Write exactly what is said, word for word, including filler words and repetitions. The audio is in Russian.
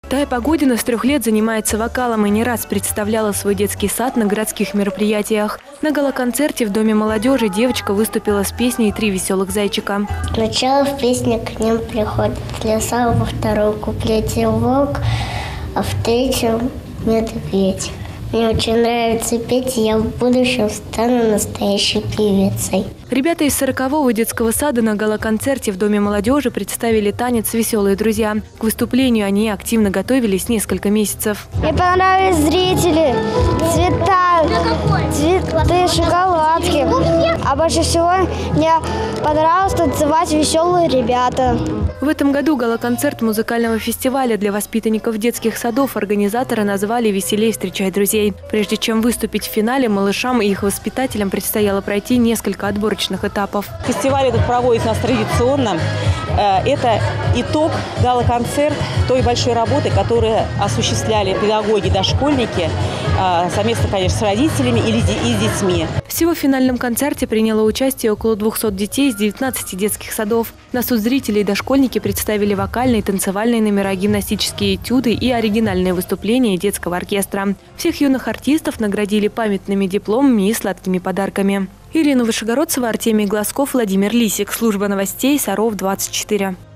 Тая Погодина с трех лет занимается вокалом и не раз представляла свой детский сад на городских мероприятиях. На гала-концерте в Доме молодежи девочка выступила с песней «Три веселых зайчика». Сначала в песне к ним приходит лиса, во втором куплете волк, а в третьем медведь. Мне очень нравится петь, и я в будущем стану настоящей певицей. Ребята из сорокового детского сада на гала-концерте в Доме молодежи представили танец «Веселые друзья». К выступлению они активно готовились несколько месяцев. Мне понравились зрители, цвета, цветы, шоколадки. А больше всего мне понравилось танцевать «Веселые ребята». В этом году гала-концерт музыкального фестиваля для воспитанников детских садов организаторы назвали «Веселей встречай друзей». Прежде чем выступить в финале, малышам и их воспитателям предстояло пройти несколько отборочных этапов. Фестиваль этот проводится у нас традиционно. Это итог, гала-концерт той большой работы, которую осуществляли педагоги, дошкольники, совместно, конечно, с родителями и с детьми. Всего в финальном концерте приняло участие около двухсот детей из девятнадцати детских садов. На суд зрителей дошкольники представили вокальные, танцевальные номера, гимнастические этюды и оригинальные выступления детского оркестра. Всех юных артистов наградили памятными дипломами и сладкими подарками. Ирина Вышегородцева, Артемий Глазков, Владимир Лисик. Служба новостей Саров двадцать четыре.